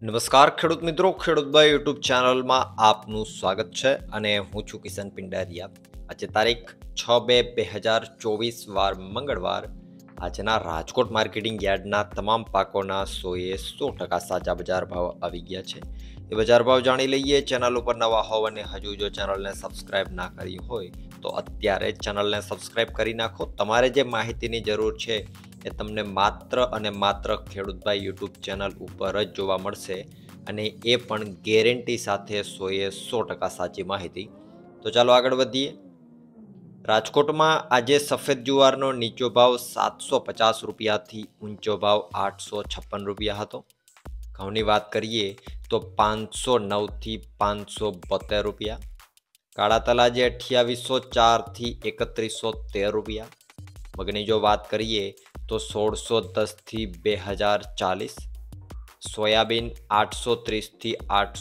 નમસ્કાર ખેડૂત મિત્રો, ખેડૂતભાઈ યુટ્યુબ ચેનલમાં આપનું સ્વાગત છે અને હું છું કિશન પિંડારિયા. આજે તારીખ 6/2/2024 વાર મંગળવાર. આજના રાજકોટ માર્કેટિંગ યાર્ડના તમામ પાકોના 100% સાચા બજાર ભાવ આવી ગયા છે. એ બજાર ભાવ જાણી લઈએ. ચેનલ ઉપર નવા હોવ અને હજુ જો ચેનલને સબસ્ક્રાઇબ ના કરી હોય તો અત્યારે જ ચેનલને સબસ્ક્રાઇબ કરી નાખો. તમારે જે માહિતીની જરૂર છે એ તમને માત્ર અને માત્ર ખેડૂતભાઈ યુટ્યુબ ચેનલ ઉપર જ જોવા મળશે અને એ પણ ગેરંટી સાથે 100% સાચી માહિતી. તો ચાલો આગળ વધીએ. રાજકોટમાં આજે સફેદ જુવારનો નીચો ભાવ 750 રૂપિયાથી ઊંચો ભાવ 856 રૂપિયા હતો. ઘઉંની વાત કરીએ તો 509થી 572 રૂપિયા. કાળા તલ આજે 2804થી 3113 રૂપિયા. મગની જો વાત કરીએ તો 1610થી 2040. સોયાબીન 830થી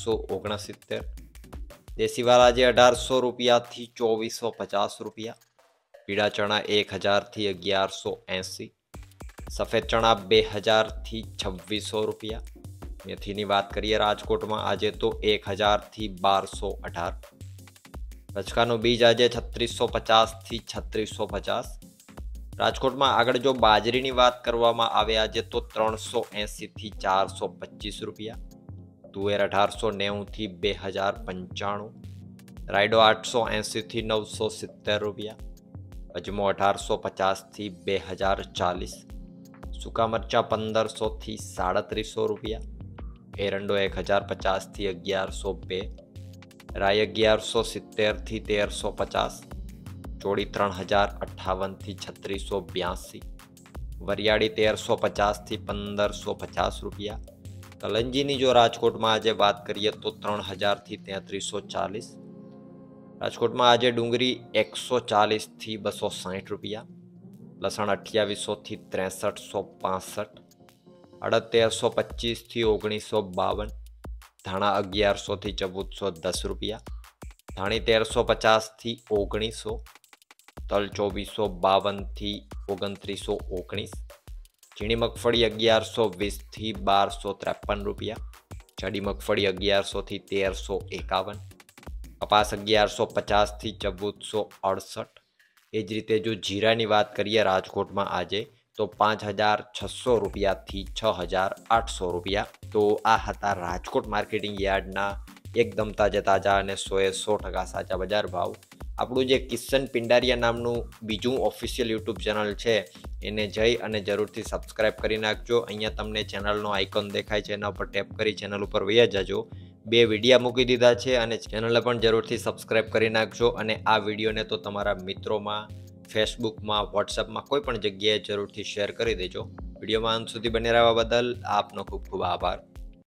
869. દેશી વાળા આજે 1800 રૂપિયાથી 2450 રૂપિયા. પીળા ચણા 1000થી 1180. સફેદ ચણા 2000થી 2600 રૂપિયા. મેથીની વાત કરીએ રાજકોટમાં આજે તો 1000થી 1218. રચકાનું બીજ આજે 3650થી 3650. રાજકોટમાં આગળ જો બાજરીની વાત કરવામાં આવે આજે તો 380થી 425 રૂપિયા. તુવેર 1890થી 2095. રાયડો 880થી 970 રૂપિયા. અજમો 1850થી 2040. સૂકા મરચા 1500થી 3700 રૂપિયા. એરંડો 1050થી 1102. રાય 1170થી 1350. ચોળી 3058થી 3682. વરિયાળી 1350થી 1550 રૂપિયા. કલંજીની જો રાજકોટમાં આજે વાત કરીએ તો 3000થી 3340. રાજકોટમાં આજે ડુંગળી 140થી 260 રૂપિયા. લસણ 2800થી 6365. અડદ 1325થી 1952. ધાણા 1100થી 1410 રૂપિયા. ધાણી 1350થી 1900. તલ 2452થી 2919. ઝીણી મગફળી 1120થી 1253 રૂપિયા. જાડી મગફળી 1100થી 1351. કપાસ 1150થી 1468. એ જ રીતે જો જીરાની વાત કરીએ રાજકોટમાં આજે તો 5600 રૂપિયાથી 6800 રૂપિયા. તો આ હતા રાજકોટ માર્કેટિંગ યાર્ડના એકદમ તાજા અને 100% સાચા બજાર ભાવ. આપણું જે કિશન પિંડારિયા નામનું બીજું ઓફિશિયલ યુટ્યુબ ચેનલ છે એને જઈ અને જરૂરથી સબસ્ક્રાઇબ કરી નાખજો. અહીંયા તમને ચેનલનો આઇકોન દેખાય છે, એના ઉપર ટેપ કરી ચેનલ ઉપર વયા જજો. 2 વિડીયા મૂકી દીધા છે અને ચેનલને પણ જરૂરથી સબસ્ક્રાઇબ કરી નાખજો. અને આ વિડીયોને તો તમારા મિત્રોમાં, ફેસબુકમાં, વોટ્સએપમાં કોઈ પણ જગ્યાએ જરૂરથી શેર કરી દેજો. વિડીયોમાં અંત સુધી બને રહેવા બદલ આપનો ખૂબ ખૂબ આભાર.